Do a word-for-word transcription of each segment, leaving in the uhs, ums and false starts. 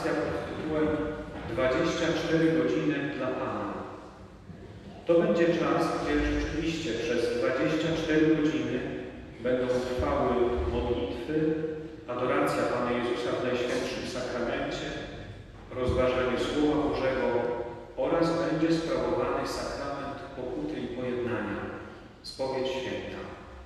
akcja pod tytułem dwadzieścia cztery godziny dla Pana. To będzie czas, gdzie rzeczywiście przez dwadzieścia cztery godziny będą trwały modlitwy, adoracja Pana Jezusa w Najświętszym Sakramencie, rozważanie Słowa Bożego oraz będzie sprawowany sakrament pokuty i pojednania, spowiedź święta.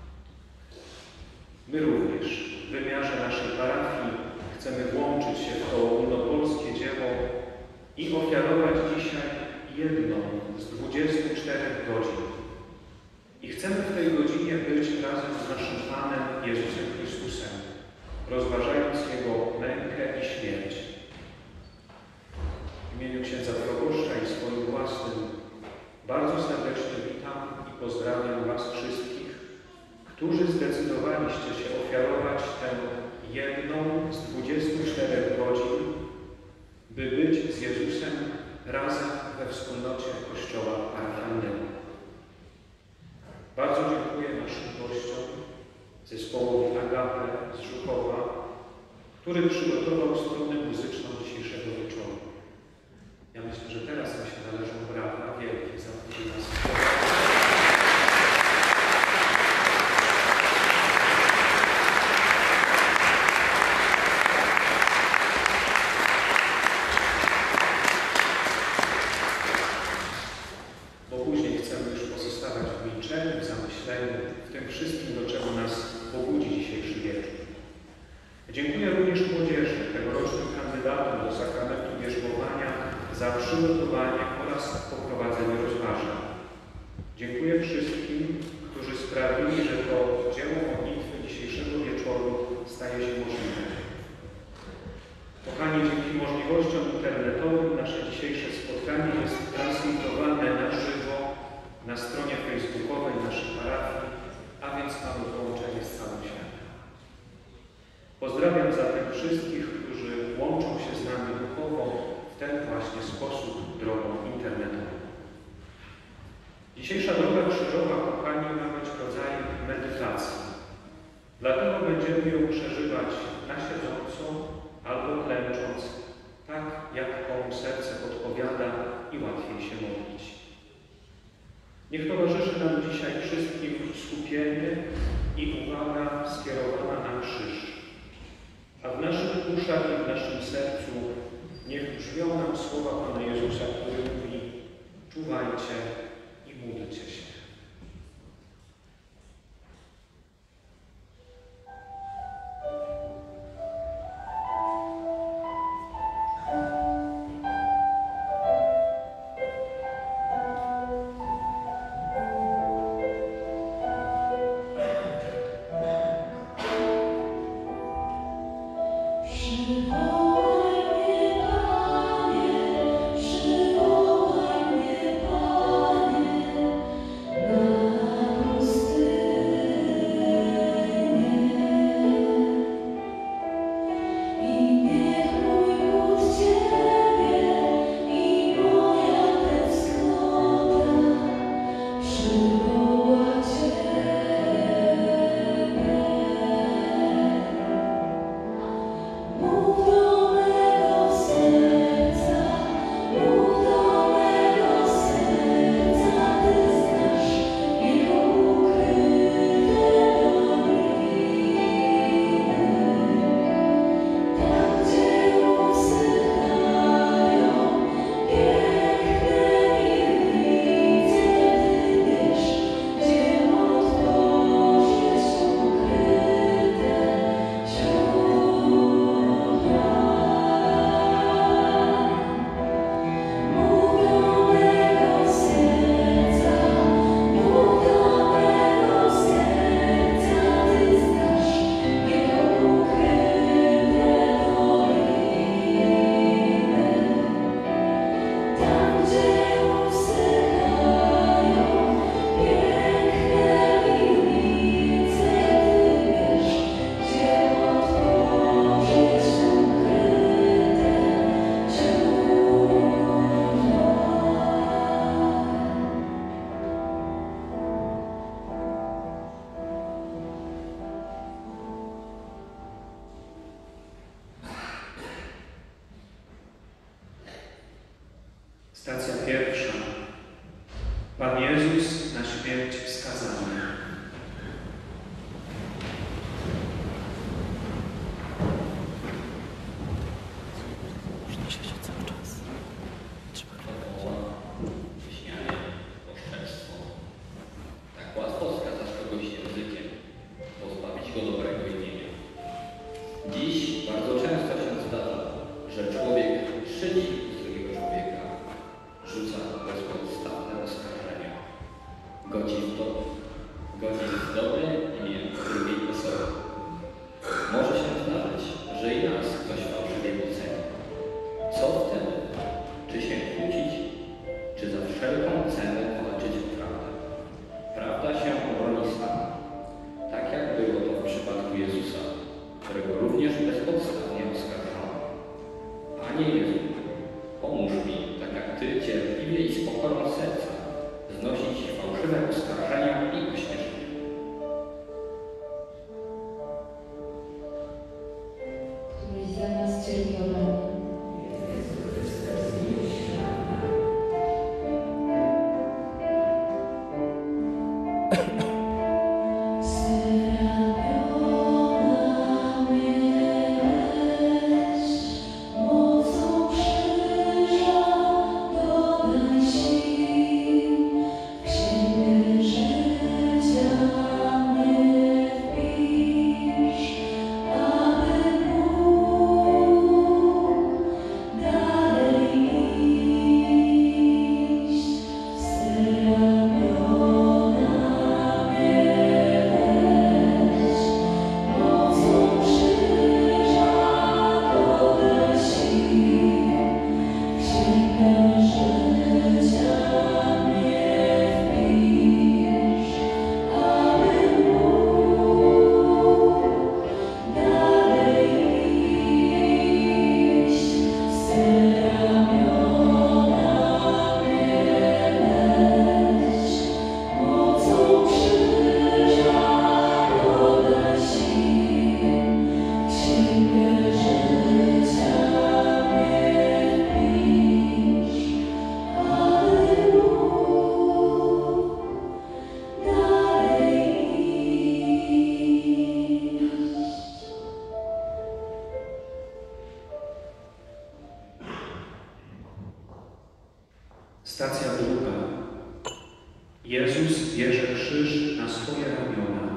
My również w wymiarze naszej parafii chcemy włączyć się w to ogólnopolskie dzieło i ofiarować dzisiaj jedną z dwudziestu czterech godzin. I chcemy w tej godzinie być razem z naszym Panem Jezusem Chrystusem, rozważając Jego mękę i śmierć. W imieniu księdza proboszcza i swoim własnym bardzo serdecznie witam i pozdrawiam Was wszystkich, którzy zdecydowaliście się ofiarować tę jedną z dwudziestu czterech godzin, by być z Jezusem razem we wspólnocie Kościoła parafialnego. Bardzo dziękuję naszym gościom, zespołowi Agapę z Żukowa, który przygotował stronę muzyczną dzisiejszego wieczoru. Ja myślę, że teraz mi się należą brawa wielkie za to, że nas bo później chcemy już pozostawać w milczeniu, w zamyśleniu, w tym wszystkim, do czego nas pobudzi dzisiejszy wieczór. Dziękuję również młodzieży, tegorocznym kandydatom do sakramentu bierzmowania za przygotowanie oraz poprowadzenie rozważań. Dziękuję wszystkim, którzy sprawili, że to dzieło modlitwy dzisiejszego wieczoru staje się możliwe. Kochani, dzięki możliwościom internetowym nasze dzisiejsze spotkanie jest transmitowane na żywo na stronie facebookowej naszej parafii, a więc mamy połączenie z całym światem. Pozdrawiam zatem wszystkich, którzy łączą się z nami duchowo w ten właśnie sposób drogą internetową. Dzisiejsza droga krzyżowa, kochani, ma być rodzajem medytacji. Dlatego będziemy ją przeżywać na siedząco albo klęcząc, tak jak komu serce podpowiada i łatwiej się modlić. Niech towarzyszy nam dzisiaj wszystkim skupienie i uwaga skierowana na krzyż. A w naszych uszach i w naszym sercu niech brzmią nam słowa Pana Jezusa, który mówi: czuwajcie i módlcie się. Przywołaj mnie, Panie, przywołaj mnie, Panie. Stacja pierwsza. Pan Jezus na śmierć skazany. Stacja druga. Jezus bierze krzyż na swoje ramiona.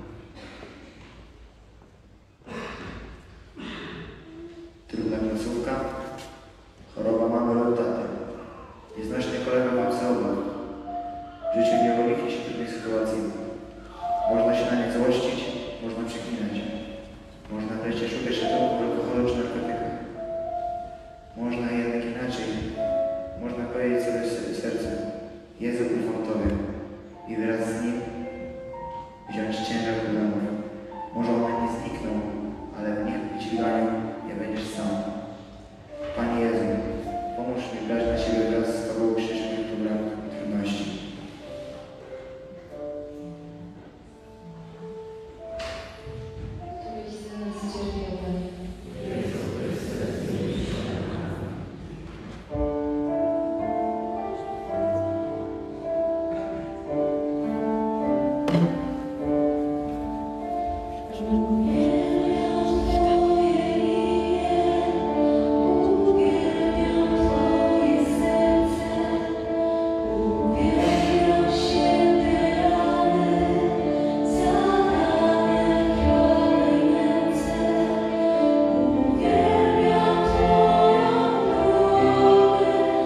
Trudna miejscówka, choroba mamy lub taty, nieznośny kolega ma pseudo. W życiu niewoliki się trudnej sytuacji. Można się na nie złościć, można przeklinać. Można wreszcie szukać ratunku w alkoholu czy narkotykach. Można jednak inaczej. Można powiedzieć sobie w sercu: Jezu, ufam Tobie, i wraz z Nim wziąć ciężar problemów. Może one nie znikną, ale w nich dźwiganiu nie będziesz sam. Panie Jezu, pomóż mi brać na siebie wraz z Tobą krzyż moich problemów i trudności.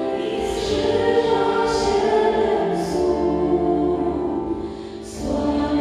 Sława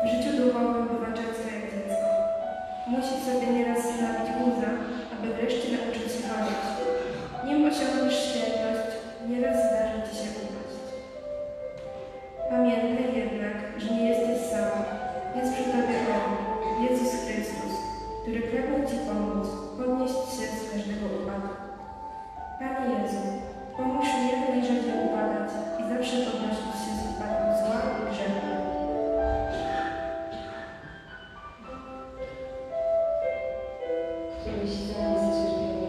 W życiu duchowym bywa często jak dziecko. Musi sobie nieraz nabić guza, aby wreszcie nauczyć się chodzić. Nim osiągniesz świętość, nieraz zdarzy ci się upaść. Pamiętaj jednak, że nie jesteś sam. Jest przy tobie On, Jezus Chrystus, który pragnie ci pomóc, podnieść się z każdego upadku. Panie Jezu, pomóż mi jak najrzadziej upadać i zawsze podnosić się z upadku zła i grzechu. Któryś z nas cierpiał.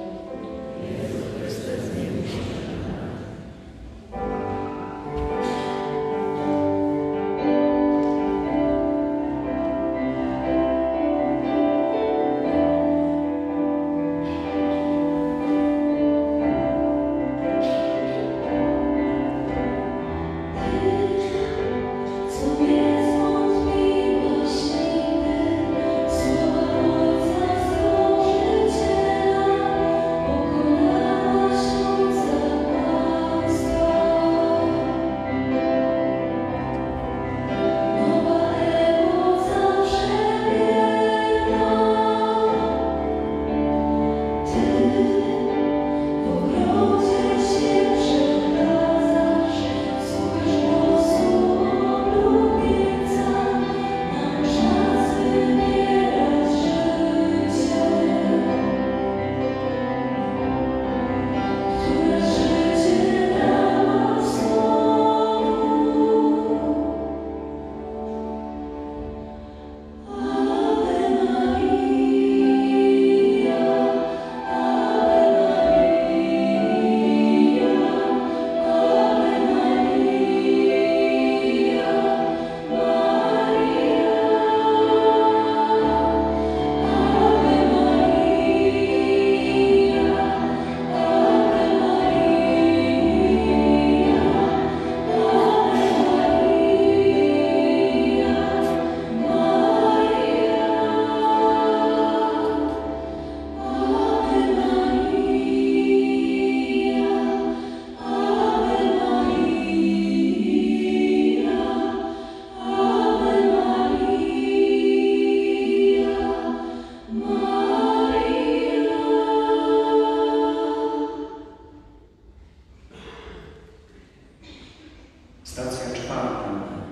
Stacja czwarta.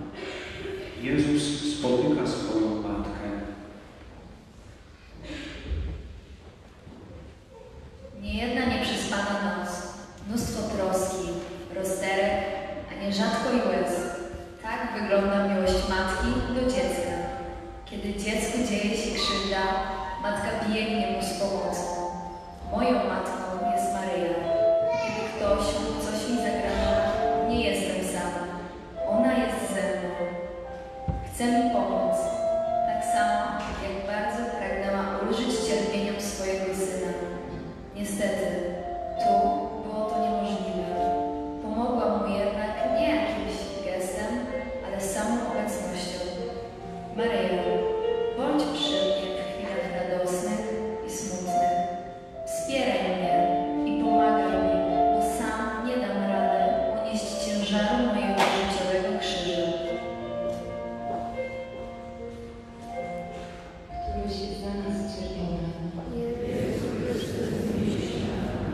Jezus spotyka swoją matkę. Niejedna nieprzespana noc, mnóstwo troski, rozterek, a nierzadko i łez. Tak wygląda miłość matki do dziecka. Kiedy dziecku dzieje się krzywda, matka biegnie mu z pomocą. Moją matką jest Maryja. Kiedy ktoś lub coś mi zagraża, nie jestem sama. Ona jest ze mną. Chce mi pomóc. Tak samo, jak bardzo pragnęła ulżyć cierpieniom swojego syna. Niestety, tu było to niemożliwe. Pomogła mu jednak nie jakimś gestem, ale samą obecnością. Maryjo, bądź przy mnie w chwilach radosnych i smutnych. Wspieraj mnie i pomagaj mi, bo sam nie dam rady unieść ciężaru mojego życiowego krzyża. Któryś za nas cierpiał.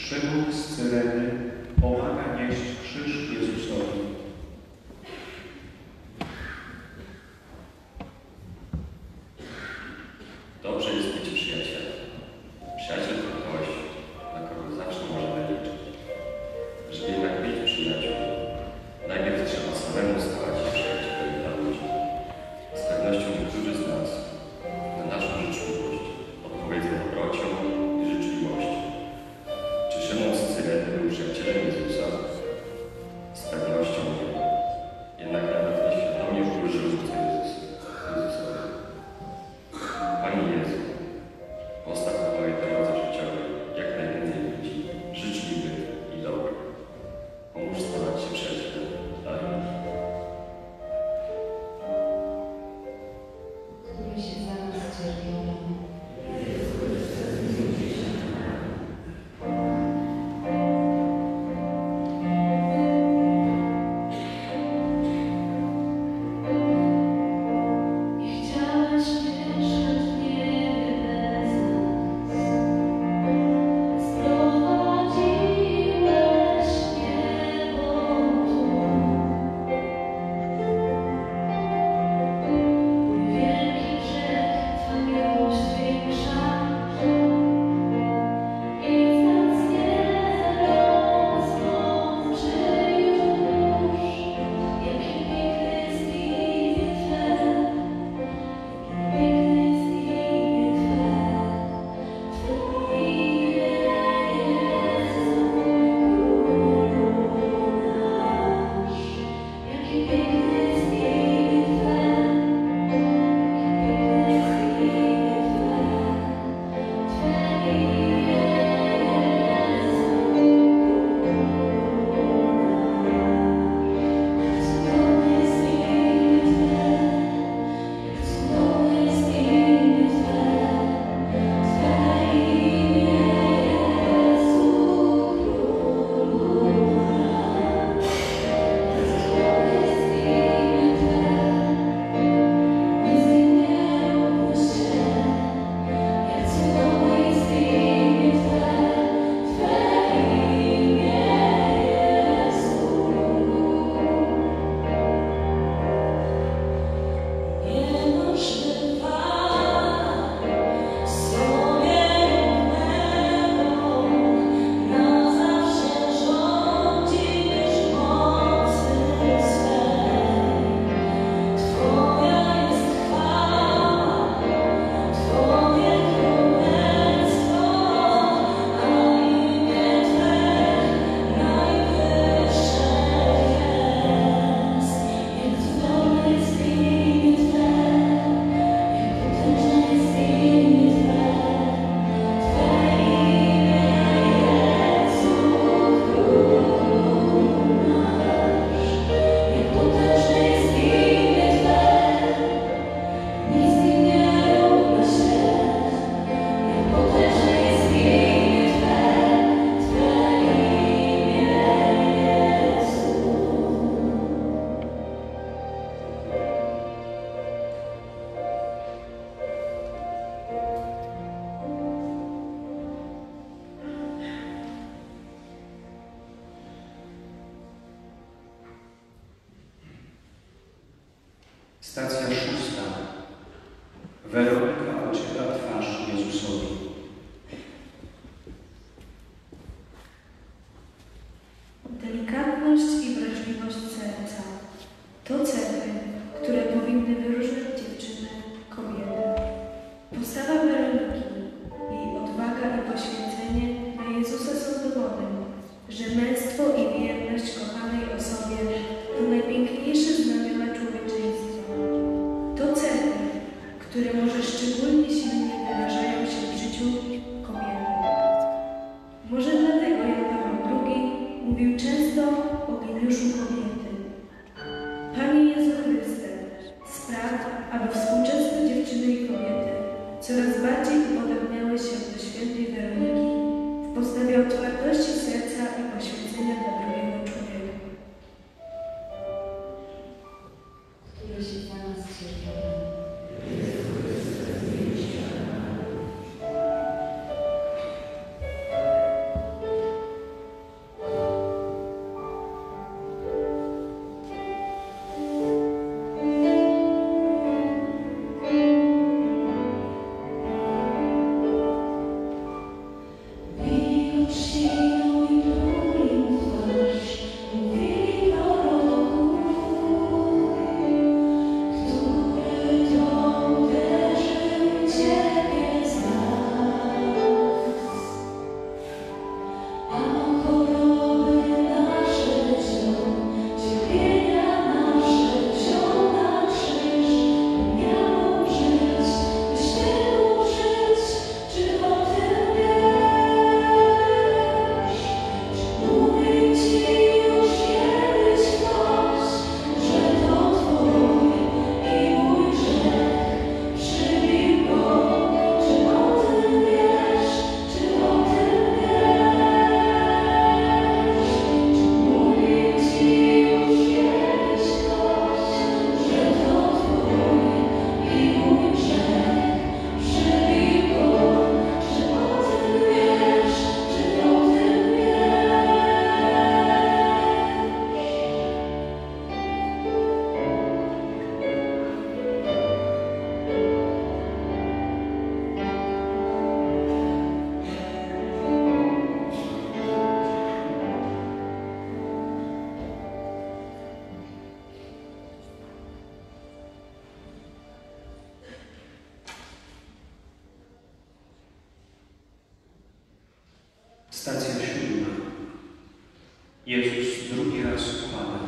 Szymon z Cyreny pomaga nieść krzyż Jezusowi. Dobrze jest mieć przyjaciela. Przyjaciel to ktoś, na kogo zawsze możemy liczyć. Żeby jednak mieć przyjaciół, najpierw trzeba samemu stać się przyjacielem dla ludzi. Z pewnością niektórzy z nas na naszą życzliwość odpowiedzą dobrocią i życzliwością. Czy Szymon z Cyreny był przyjacielem Jezusa? Z pewnością nie. Jednak nawet nieświadomie wróżył co Jezus, Jezusowi. Panie Jezu, postaw na mojej drodze życiowej jak najwięcej ludzi życzliwych i dobrych. Pomóż stawać się przyjacielem dla innych. Który się za nas cierpiał. Nie chciałaś mieszkać w niebie bez nas. Sprowadziłeś niebo tu. Wielki grzech, Twa miłość większa. I nas nie rozłączy już. Jaki piękny jest imię Twe. Piękny jest imię Twe. Twoje imię Jezu nasz. Jaki piękny jest imię Twe. Stacja szósta. Weronika ociera twarz Jezusowi. Delikatność i wrażliwość serca to cechy, które powinny wyróżniać dziewczynę, kobietę. Postawa Weroniki, jej odwaga i poświęcenie na Jezusa są dowodem, że męstwo i wierność kochanej osobie to najpiękniejsze znamiona człowieczeństwa. To cechy, które może szczególnie silnie wyrażają się w życiu kobiety. Może dlatego Jan Paweł drugi mówił często o geniuszu kobiety. Panie Jezu Chryste, spraw, aby współczesne dziewczyny i kobiety coraz bardziej upodobniały się do świętej Weroniki w postawie otwartości serca i poświęcenia dla drugiego człowieka. Który się za nas cierpiał. Stacja siódma. Jezus drugi raz upada.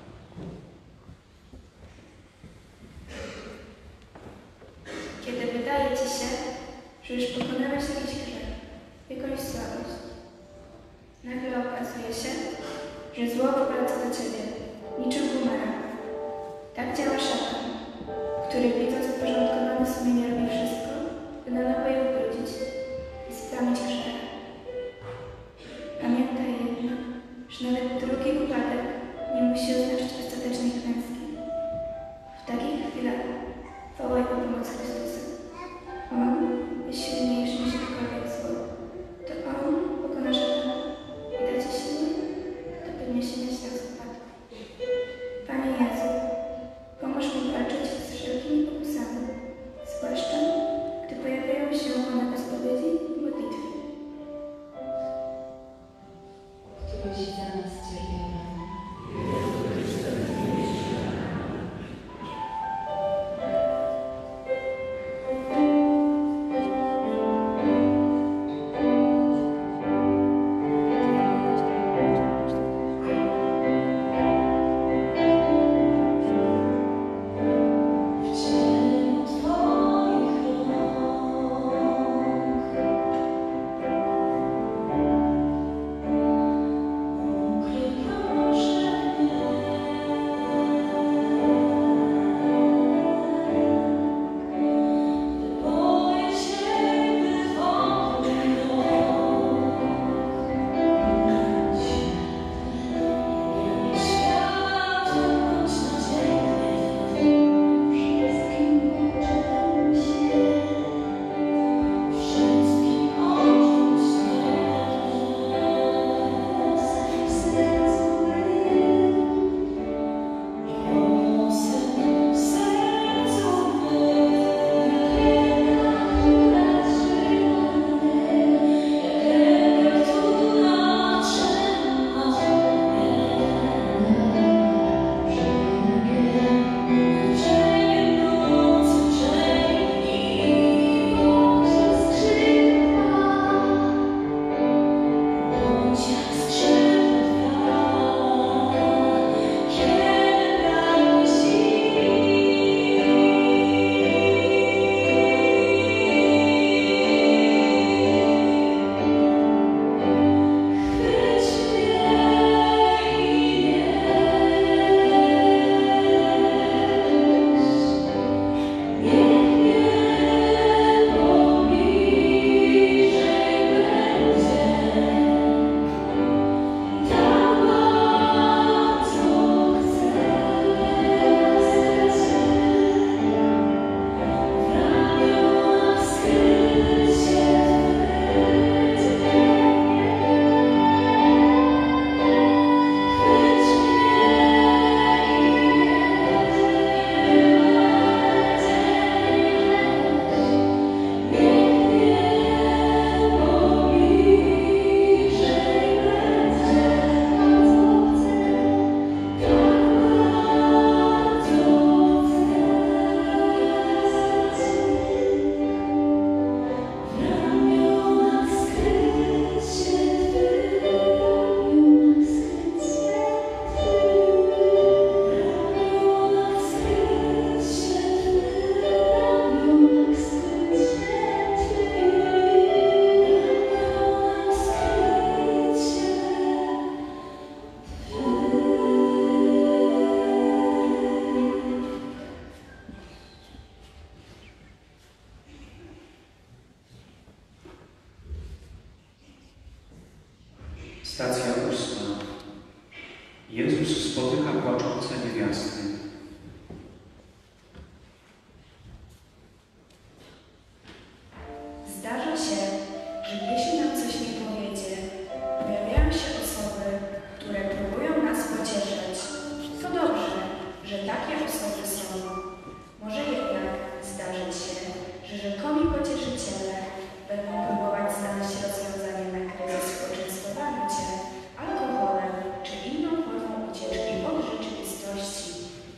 Kiedy wydaje ci się, że już pokonałeś jakiś grzech, jakąś słabość, nagle okazuje się, że zło powraca do ciebie, niczym bumerang. Tak działa szatan, który widząc uporządkowane sumienie robi wszystko, by na nowo je ubrudzić i splamić grzech. Pamiętaj jedno, że nawet drugi upadek nie musi oznaczać ostatecznej klęski. W takich chwilach wołaj o pomoc Chrystusa. On jest silniejszy niż jakiekolwiek zło. To On pokona szatana i da ci siłę do podniesienia się z upadku. Panie Jezu, pomóż mi walczyć z wszelkimi pokusami, zwłaszcza gdy pojawiają się one bez spowiedzi i modlitwy. Któryś za nas cierpiał. Stacja ósma. Jezus spotyka płaczące niewiasty. Zdarza się, że jeśli nam coś nie powiedzie, pojawiają się osoby, które próbują nas pocieszać. To dobrze, że takie osoby są. Może jednak zdarzyć się, że rzekomi pocieszyciele będą próbować znaleźć rozwiązanie na kryzys w poczęstowaniu Cię alkoholem czy inną formą ucieczki od rzeczywistości.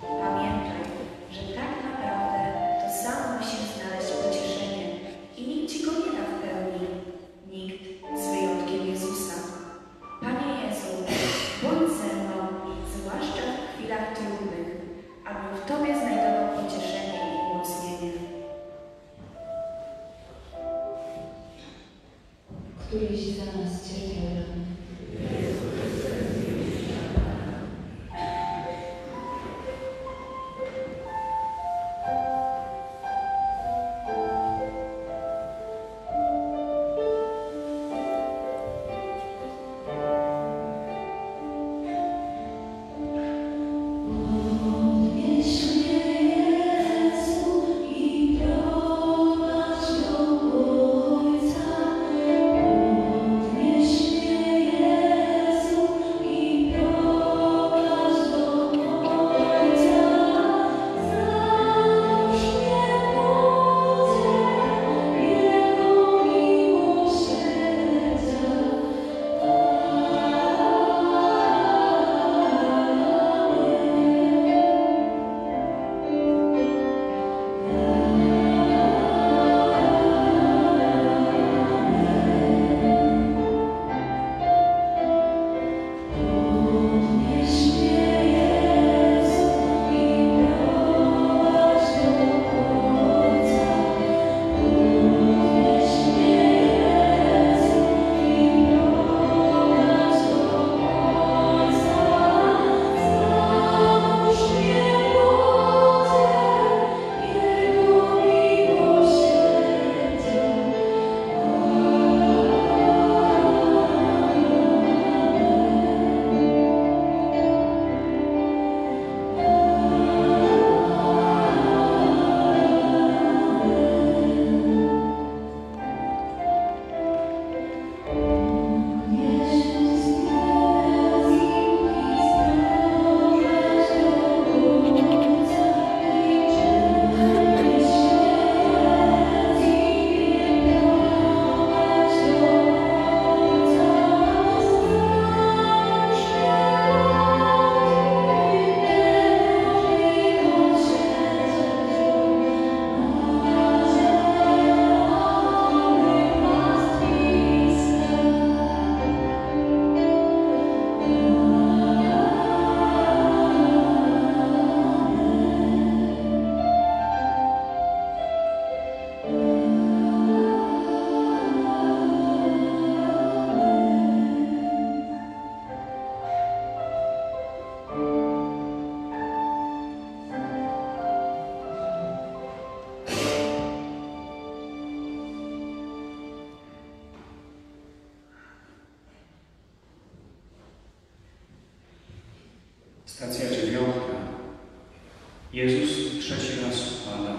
Stacja dziewiąta. Jezus trzeci raz upada.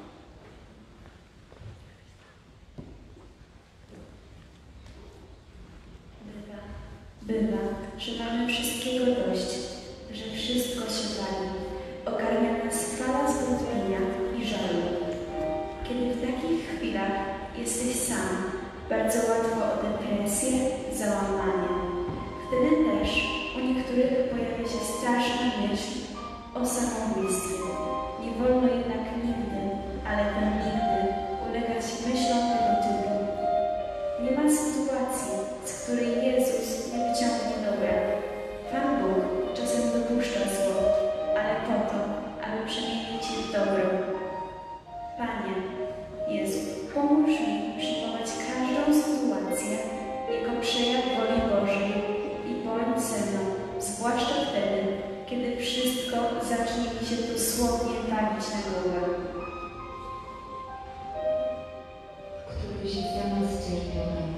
Bywa, bywa, że mamy wszystkiego dość, że wszystko się wali. Okarmia nas fala zwątpienia i żalu. Kiedy w takich chwilach jesteś sam, bardzo łatwo o depresję, załamanie. Wtedy też u niektórych pojawia się straszna myśl o samobójstwie. Nie wolno jednak nigdy, ale to nigdy, ulegać myślom tego typu. Nie ma sytuacji, z której Jezus nie wyciągnie dobra. Pan Bóg czasem dopuszcza zło, ale po to, aby przemienić je w dobro. Panie, Jezu, pomóż mi przyjmować każdą sytuację jako przejaw woli Bożej i bądź ze mną, zwłaszcza wtedy, kiedy wszystko zacznie mi się dosłownie walić na głowę. Któryś za nas cierpiał.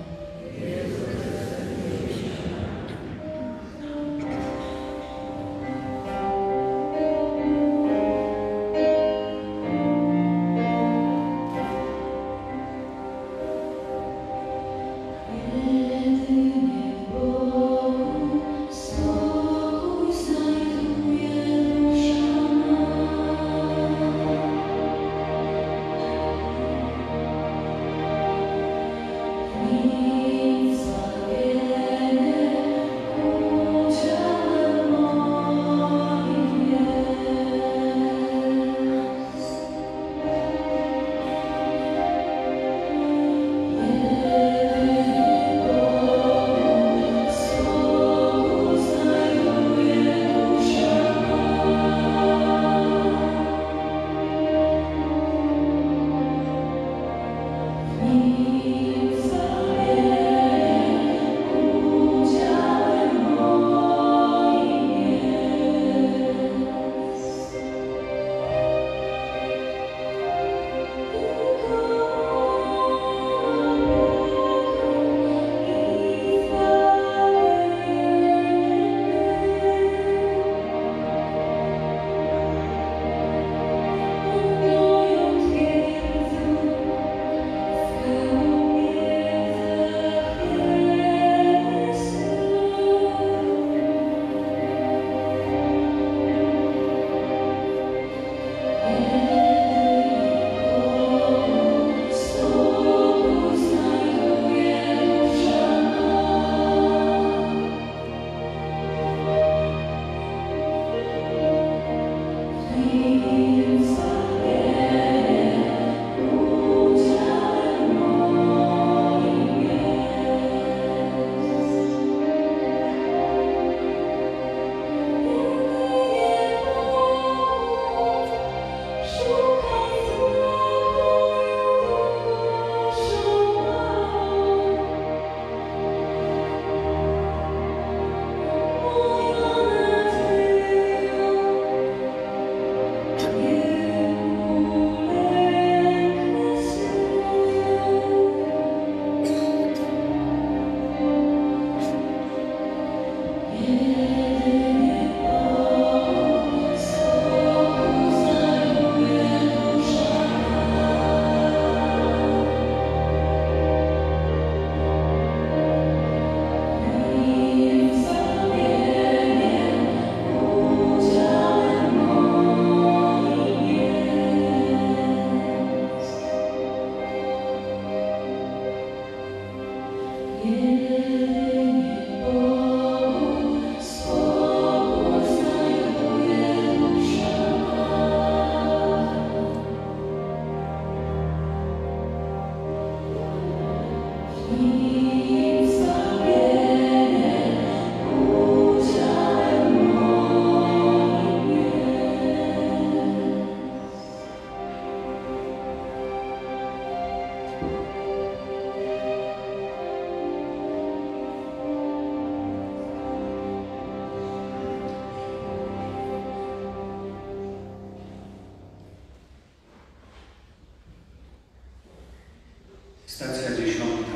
Stacja dziesiąta.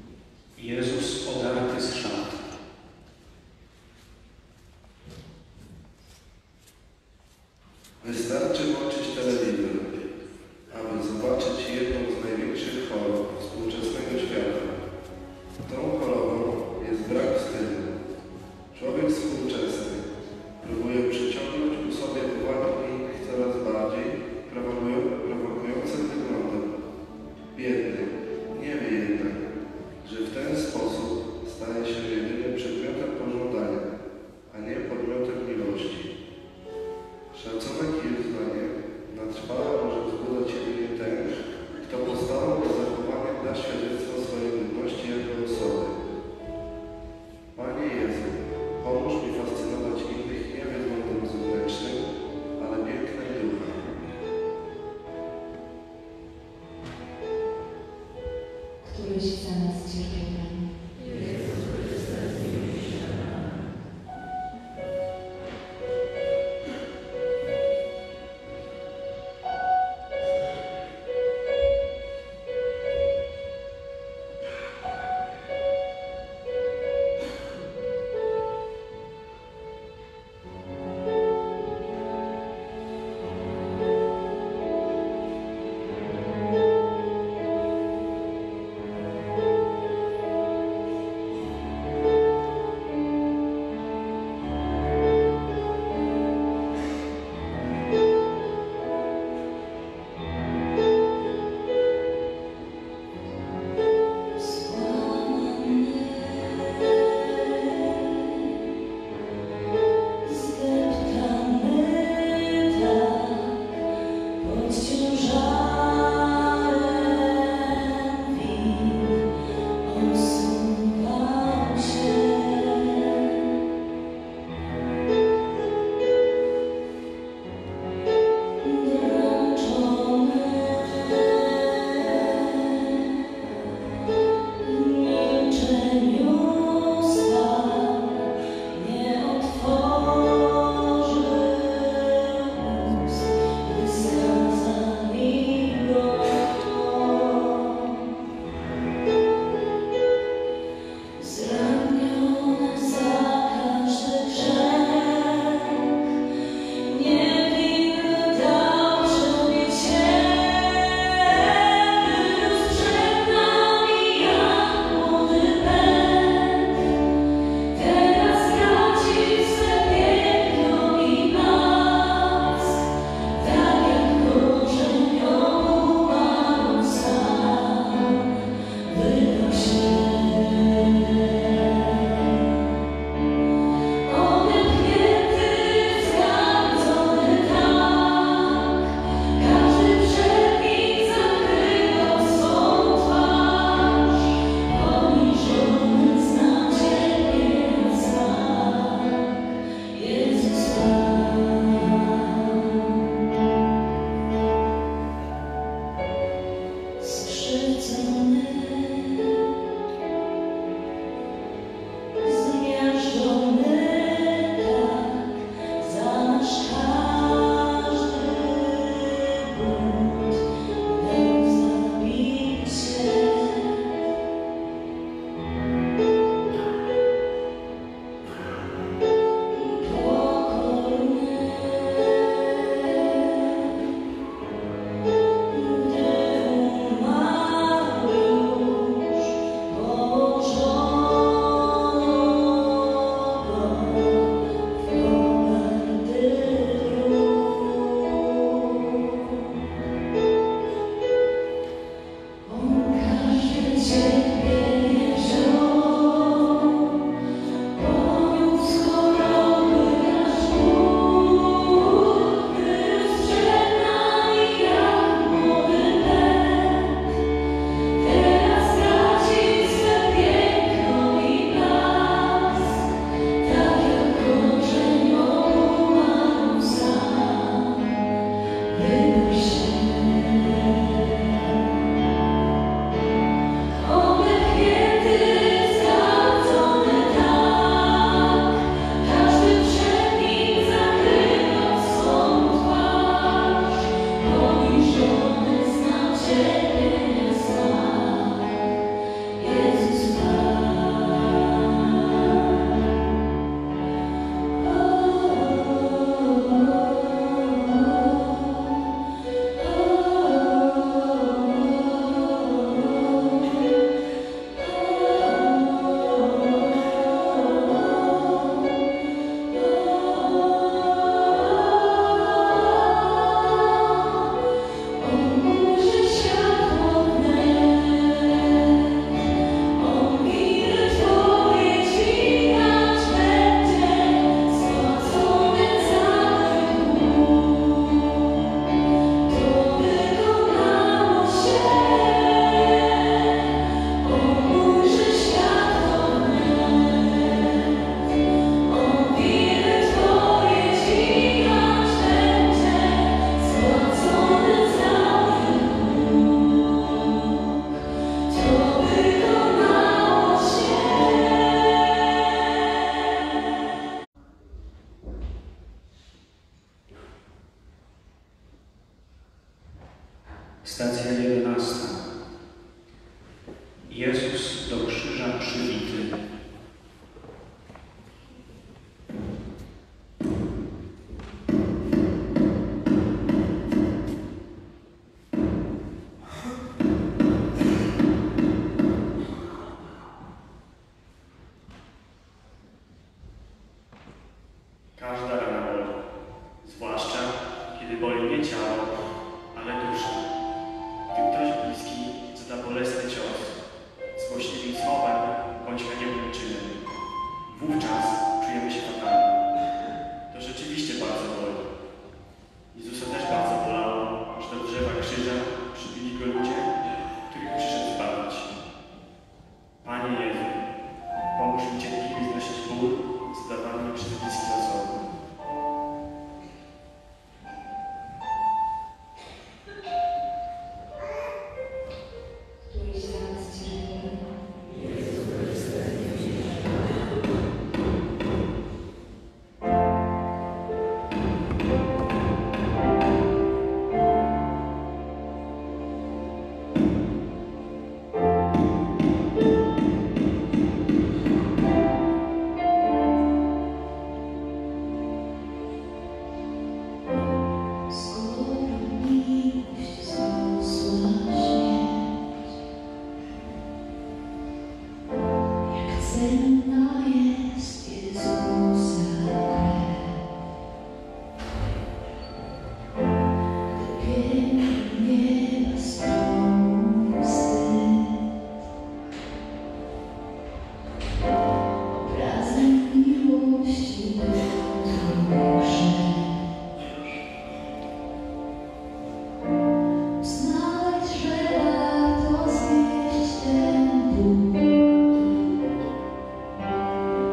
Jezus odarty z szat. Stacja jedenasta. Jezus do krzyża przybity. Każda rana boli, zwłaszcza kiedy boli nie ciało, ale dusza. Gdy ktoś bliski zada bolesny cios, złośliwym słowem bądź haniebnym czynem, wówczas czujemy się fatalnie. To rzeczywiście bardzo boli. Jezusa też bardzo bolało, że do drzewa krzyża przybili go ludzie, których przyszedł zbawić. Panie Jezu, pomóż mi cierpliwie znosić ból zadawany przez bliskie osoby. Któryś z nas cierpi. Cenna jest Jezusa krew, gdy pięknie stąd wstyd. Obrazem miłości dotknął grzech. Znać, że warto znieść ten ból.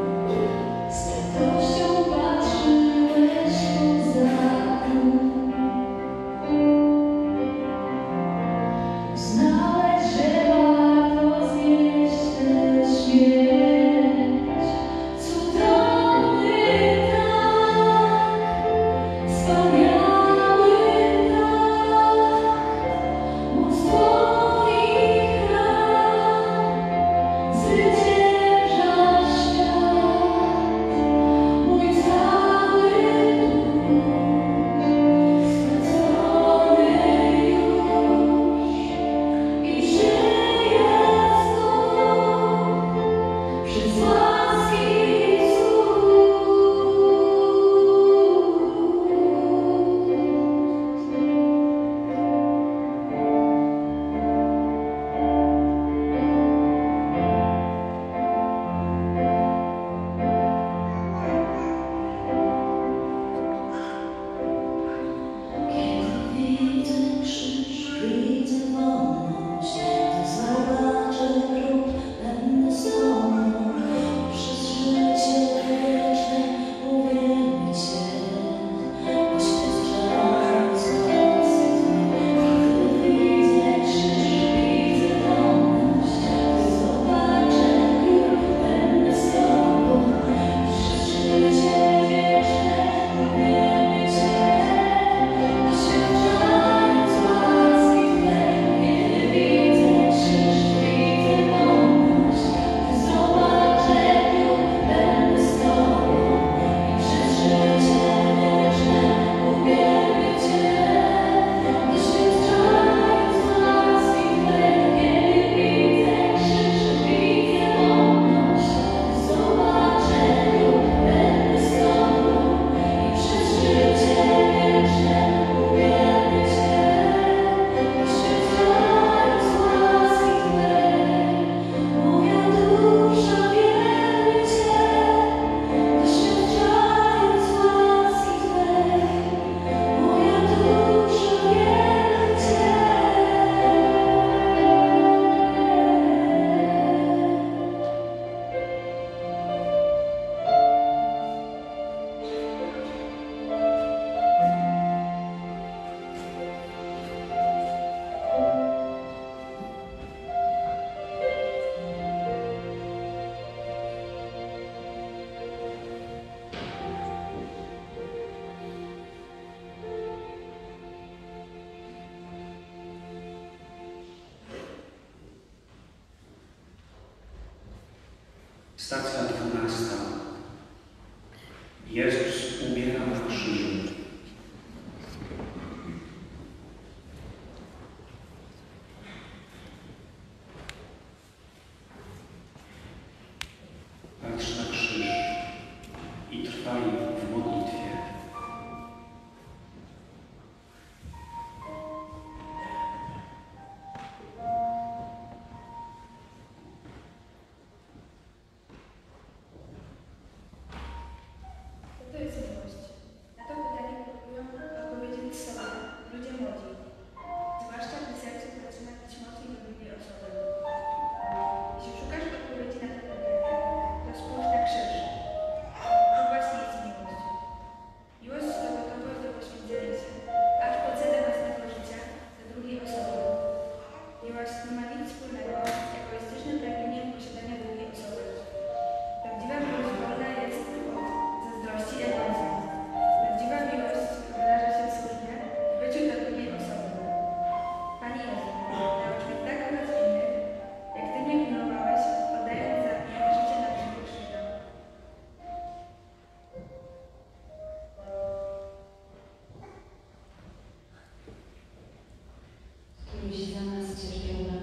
Stacja dwunasta. Jezus umiera na krzyżu. Patrz na krzyż i trwaj w modlitwie. Co to jest miłość? Na to pytanie próbują odpowiedzieć sobie ludzie młodzi, zwłaszcza gdy serce zaczyna być mocniej do drugiej osoby. Jeśli szukasz odpowiedzi na to pytanie, to spójrz na krzyż. To właśnie jest miłość. Miłość to gotowość do poświęcenia się, aż po cenę własnego życia dla drugiej osoby. Miłość nie ma nic wspólnego z egoistycznym pragnieniem posiadania drugiej osoby. Prawdziwa miłość wolna jest od zazdrości i egoizmu. Prawdziwa miłość wyraża się w służbie, w byciu dla drugiej osoby. Panie Jezu, naucz mnie tak kochać innych, jak Ty mnie milowałeś, oddając za mnie życie na krzyżu krzyża. któryś za nas cierpiał na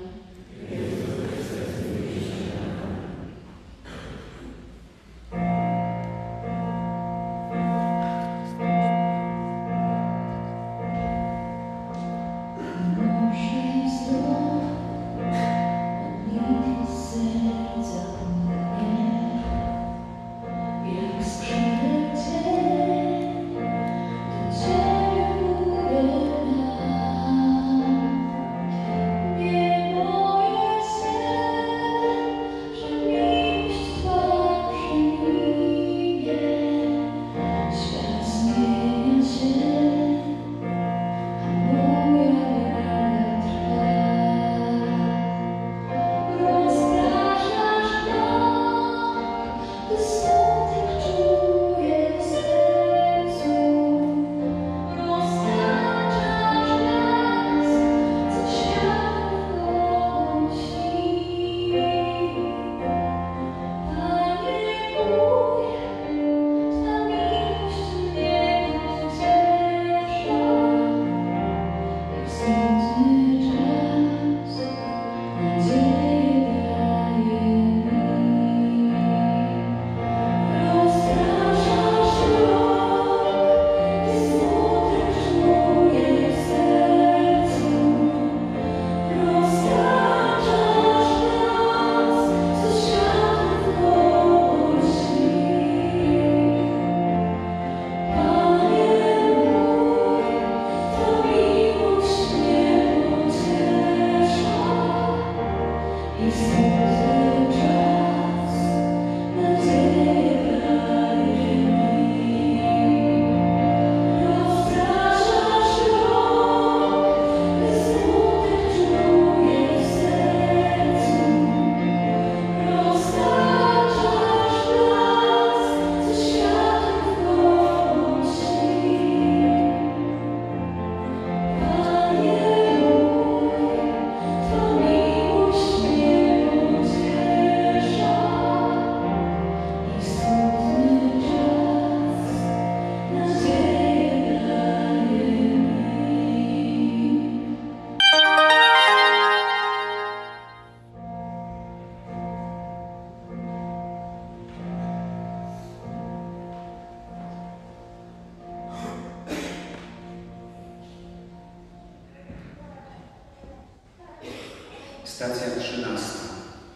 Stacja trzynasta.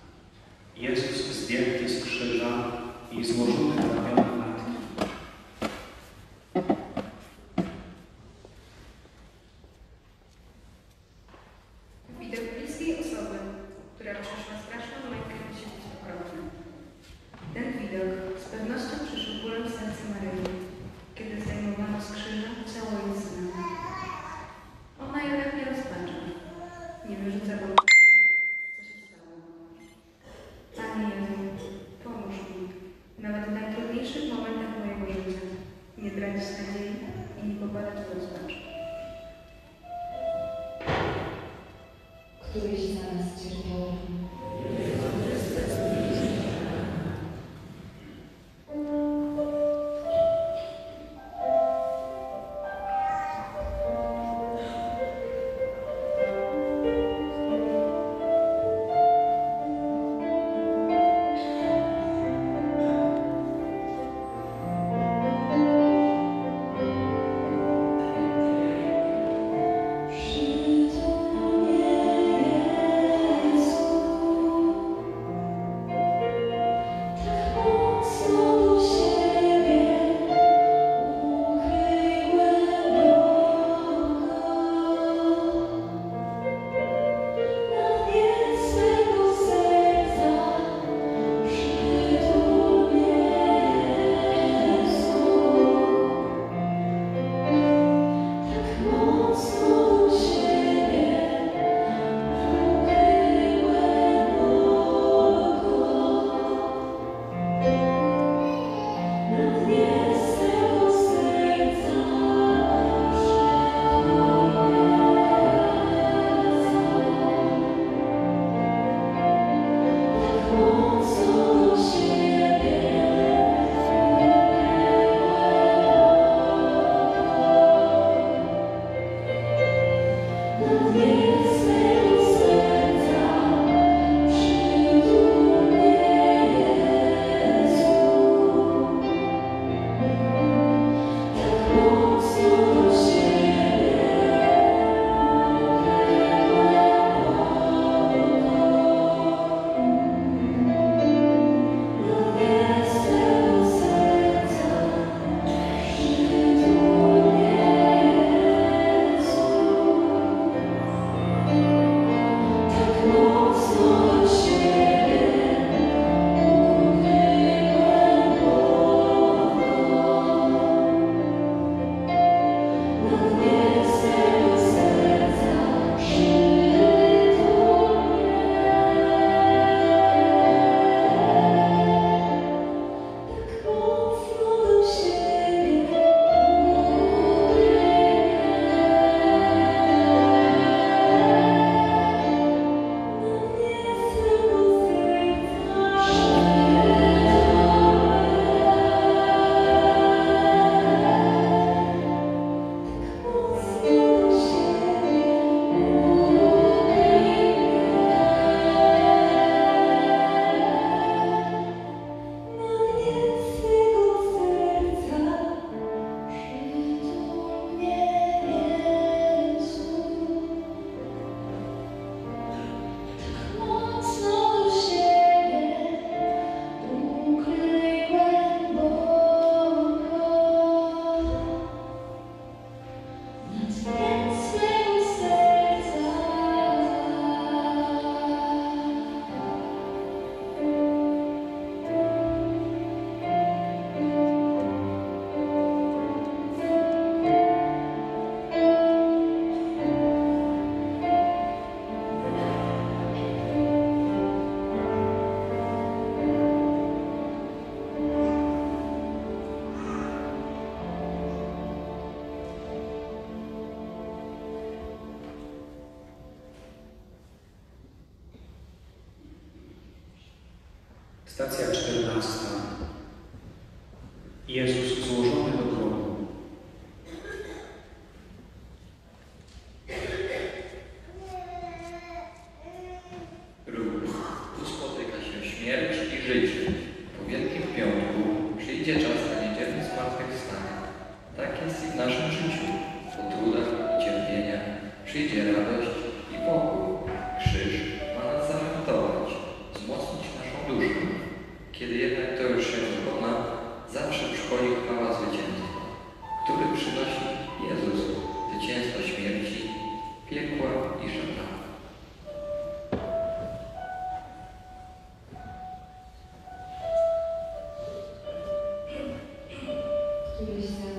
Jezus zdjęty z krzyża i złożony na ramiona matki. Widok bliskiej osoby, która przeszła straszną mękę, musi być okropny. Ten widok z pewnością przyszł bólem w serce Maryi, kiedy zdejmowano z krzyża ciało jej syna. Ona jednak nie rozpacza, nie wyrzuca go tego, co się stało. Panie Jezu, pomóż mi, nawet w najtrudniejszych momentach mojego życia, nie tracić nadziei i nie popadać w rozpacz. któryś za nas cierpiał. Stacja czternasta. Jezus złożony do grobu. Ruch. Tu spotyka się śmierć i życie. Po Wielkim Piątku przyjdzie czas na niedzielne zmartwychwstanie. Tak jest i w naszym życiu. Po trudach i cierpieniach przyjdzie radość i pokój. Krzyż ma nas zachętować, wzmocnić naszą duszę. Kiedy jednak to już się dokona, zawsze przychodzi chwała zwycięstwa, który przynosi Jezus, zwycięstwo śmierci, piekła i szatana. Któryś z